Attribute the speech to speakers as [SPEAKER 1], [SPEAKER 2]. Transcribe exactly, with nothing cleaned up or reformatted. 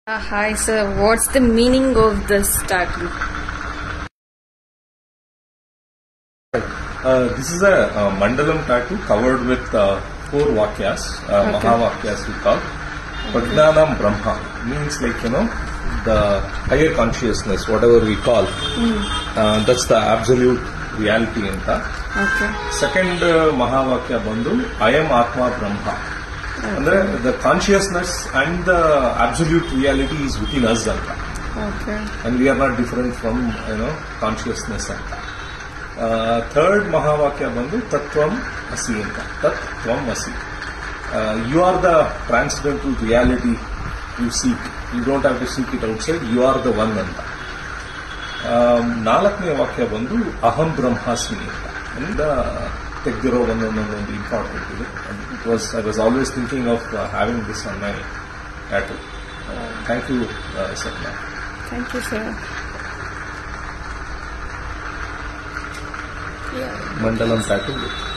[SPEAKER 1] Uh, hi sir, what's the meaning of this tattoo?
[SPEAKER 2] Uh, this is a, uh mandalam tattoo covered with uh, four vakyas, uh,
[SPEAKER 1] Okay.
[SPEAKER 2] mahavakyas we call. Pragnanam Brahma means like, you know, the higher consciousness, whatever we call. Uh, that's the absolute reality in that.
[SPEAKER 1] Okay.
[SPEAKER 2] Second uh, mahavakya ಬಂದು I am Atma Brahma. ಅಂದ್ರೆ the consciousness and the absolute reality is within us ಅಂತ.
[SPEAKER 1] Okay.
[SPEAKER 2] And we are not different from, you know, consciousness ಅಂತ. Third ಮಹಾವಾಕ್ಯ ಬಂದು ತತ್ವಂ ಅಸಿ ಅಂತ. ತತ್ವಂ ಅಸಿ. You are the transcendental reality you seek. You don't have to seek it outside. You are the one ಅಂತ. ನಾಲ್ಕನೇ ವಾಕ್ಯ ಬಂದು ಅಹಂ ಬ್ರಹ್ಮಾಸ್ಮಿ ಅಂತ. ಅಂದ ತೆಗೆದಿರೋ ಒಂದೊಂದೊಂದು ಇಂಪಾರ್ಟೆಂಟ್ ಇದೆ. It was I was always thinking of having this on my tattoo. Thank you sir.
[SPEAKER 1] Thank you sir.
[SPEAKER 2] ಮಂಡಲಂ ಟ್ಯಾಟೂ